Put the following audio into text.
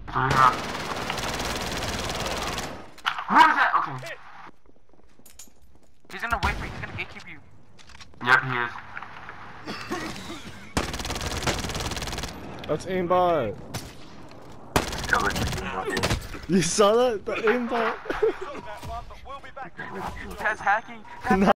What is that? Okay. He's gonna wait for you. He's gonna gatekeep you. Yep, he is. That's aimbot. You saw that? The aimbot? That's hacking.